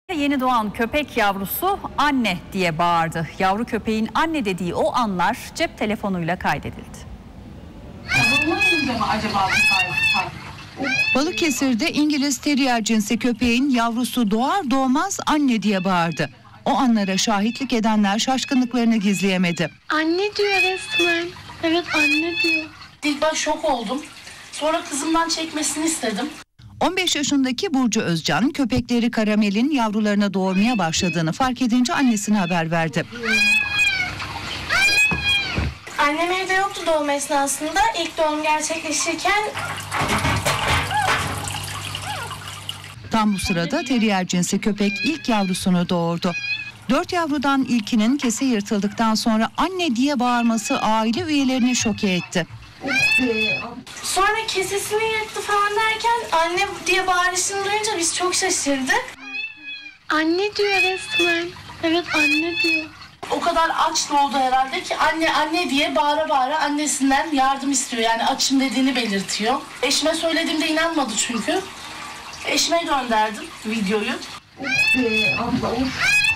Yeni doğan köpek yavrusu anne diye bağırdı. Yavru köpeğin anne dediği o anlar cep telefonuyla kaydedildi. Balıkesir'de İngiliz Terrier cinsi köpeğin yavrusu doğar doğmaz anne diye bağırdı. O anlara şahitlik edenler şaşkınlıklarını gizleyemedi. Anne diyor resmen. Evet, anne diyor. İlk baş şok oldum. Sonra kızımdan çekmesini istedim. 15 yaşındaki Burcu Özcan köpekleri Karamel'in yavrularına doğurmaya başladığını fark edince annesine haber verdi. Annem evde yoktu doğum esnasında. İlk doğum gerçekleşirken... Tam bu sırada Terrier cinsi köpek ilk yavrusunu doğurdu. 4 yavrudan ilkinin kese yırtıldıktan sonra anne diye bağırması aile üyelerini şoke etti. Sonra kesesini yırttı falan derken anne diye bağırışını duyunca biz çok şaşırdık. Anne diyor resmen. Evet, anne diyor. O kadar aç oldu herhalde ki anne diye bağıra bağıra annesinden yardım istiyor. Yani açım dediğini belirtiyor. Eşime söylediğimde inanmadı çünkü. Eşime gönderdim videoyu. Abla of.